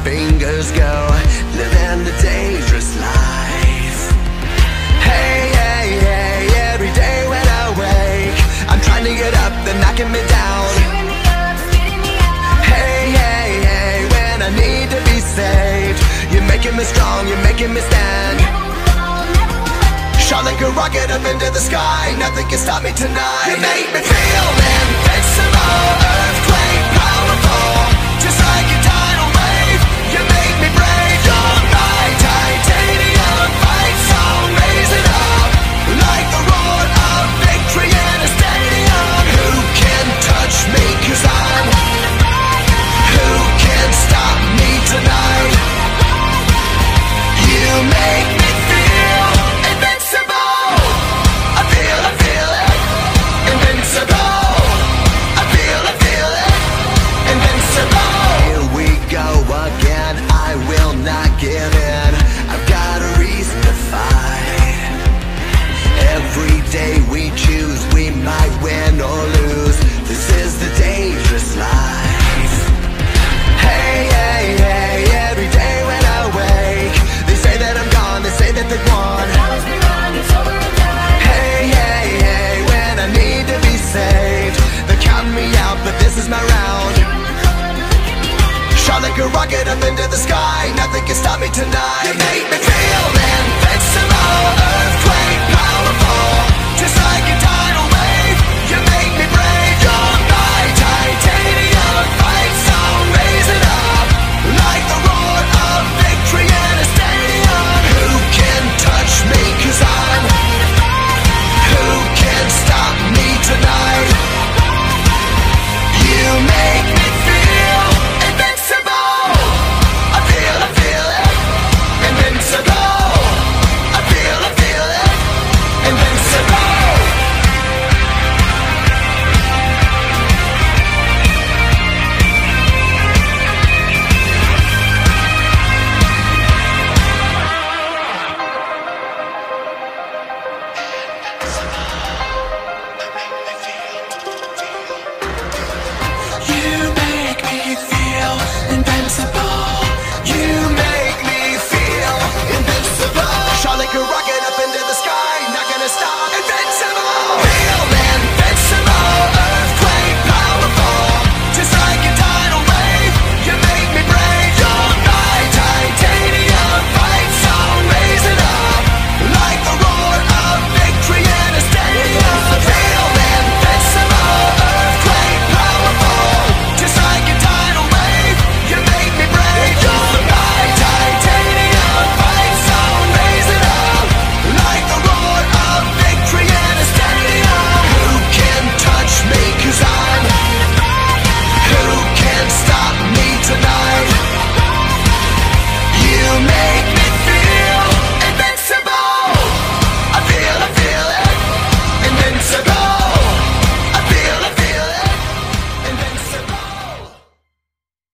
fingers go, living a dangerous life. Hey, hey, hey, every day when I wake, I'm trying to get up, they're knocking me down. Hey, hey, hey, when I need to be saved, you're making me strong, you're making me stand. Shot like a rocket up into the sky, nothing can stop me tonight. You make me feel invincible, earthquake powerful, just like a tidal wave. You make me brave, you're my titanium fight song, raise it up like the roar of victory in a stadium. Who can touch me, 'cause I'm who can stop me tonight? You make me feel invincible. I feel it, invincible. I feel it, invincible. Here we go again, I will not give in. I've got a reason to fight. Every day we choose, we might win or lose. This is the dangerous life. Hey, hey, hey, every day when I wake, they say that I'm gone, they say that they've won. Hey, hey, hey, when I need to be saved, they're counting me out, but this is my round. Shot like a rocket up into the sky, nothing can stop me tonight. You make me feel invincible, earthquake